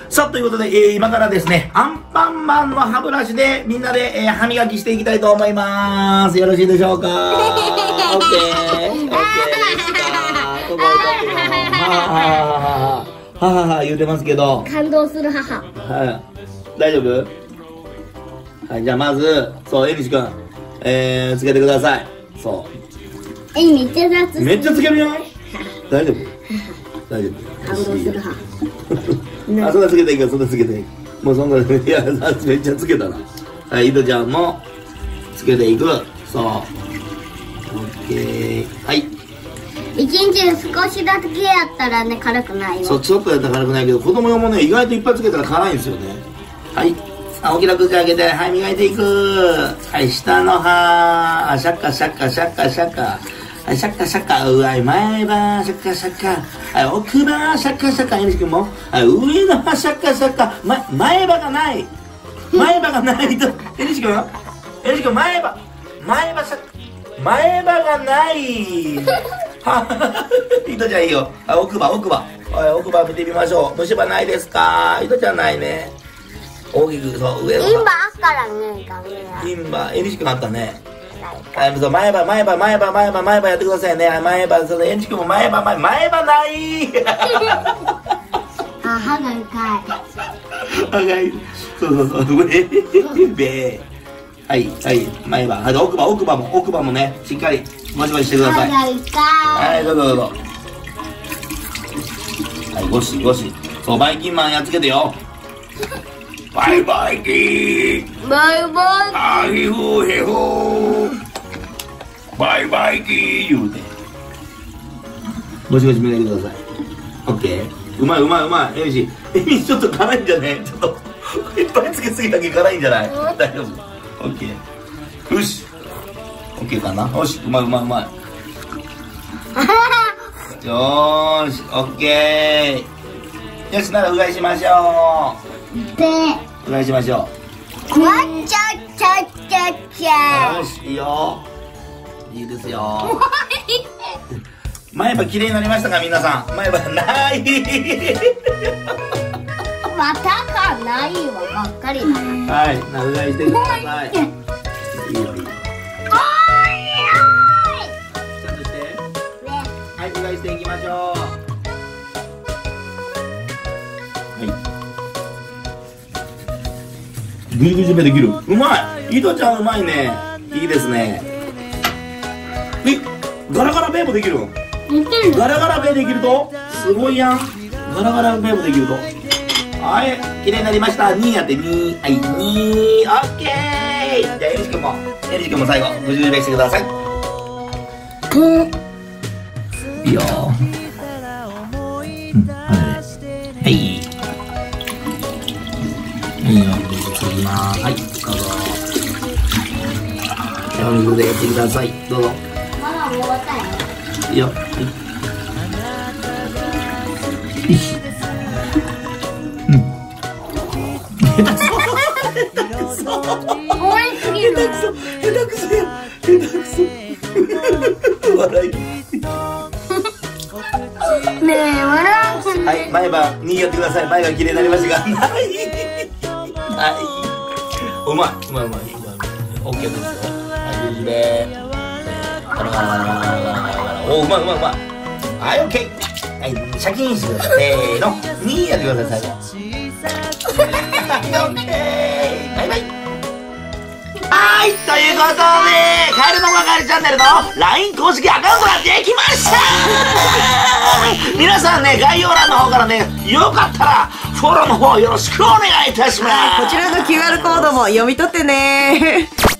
さあ、ということで、今からですね、アンパンマンの歯ブラシでみんなで、歯磨きしていきたいと思います。よろしいでしょうか？オッケー。オッケーですか？ここは母言うてますけど。 感動する母。 はい。大丈夫？はい、じゃあまず、そう、えにしくん、つけてください。そう。 めっちゃ雑。 めっちゃつけるよ。大丈夫？大丈夫。 感動する母。 あ、そんなつけていいから、そんなつけていい。もうそんな、いや、めっちゃつけたな。はい、井戸ちゃんも、つけていく。そう。オッケー。はい。 一日少しだけやったらね、辛くないよ。 そう、ちょっとやったら辛くないけど、子供用もね、意外といっぱいつけたら辛いんですよね。はい。さあ、大きな口開けて、はい、磨いていく。はい、下の歯。あ、シャッカシャッカシャッカシャッカ。はい、シャッカシャッカ、うわい、前歯、シャッカシャッカ。はい、奥歯、シャッカシャッカ、えにしくんも。はい、上の歯、シャッカシャッカ。前歯がない。前歯がないと、えにしくん、前歯がない。は伊藤ちゃんいいよ。あ、奥歯。はい、奥歯見てみましょう。虫歯ないですか？伊藤ちゃんないね。大きく、そう、上の歯。 インバあっからね、ダメや。 インバ、えにしくんあったね。はい、そう、前歯やってくださいね。前歯、そのえんちくんも前歯ない。 あ、歯が痛い。 歯が痛い。そう、べはい、前歯。はい、奥歯もね、しっかり、ゴシゴシしてください。 歯が痛い。 はい、どうぞ。はい、ゴシ。そう、バイキンマンやっつけてよ。バイキン。 バイ。 あひふへほ。バイキン言うて。ゴシゴシ磨いてください。オッケー。うまい。えみしちょっと辛いんじゃね？ちょっと、いっぱいつけすぎたけ辛いんじゃない？大丈夫。オッケー。よし。オッケーかな？よし、うまい。よーし、オッケー。よし、ならうがいしましょう。うがいしましょう。 わっちゃ。 よし、いいよ。いいですよ。前歯きれいになりましたか、皆さん？前歯ない。 またかないわばっかりだ。 はい、うがいしてください。いいよ。ちゃんとして。はい、うがいしていきましょう。はい。ぐじぐじめできる。うまい。井戸ちゃんうまいね。いいですね。ガラガラベーもできる。ガラガラベーできるとすごいやん。ガラガラベーもできると。はい、綺麗になりました。2やって2。はい、2。オッケー。じゃあエリシ君も最後ぐじぐじめしてください。いいよ。はい。いいよ、次ます。はい、どうぞ。お水でやってください。どうぞ。 まだ終わったよ。 いいよ。はい。下手くそ。 応援すぎる。 下手くそ。笑い。 ねえ、笑う。 はい、前歯にやってください。前が綺麗になりましたが、ない。うまい。オッケーですよ。はい、で。お、うまい。はい、オッケー。はい、シャキーンしてください。せーの、2やってください、最後。はい、オッケー。バイバイ。はい、ということで、カエルの係チャンネルの LINE 公式アカウントができました皆さんね、概要欄の方からね、よかったら、フォローの方よろしくお願いいたします。 こちらの QR コードも読み取ってね。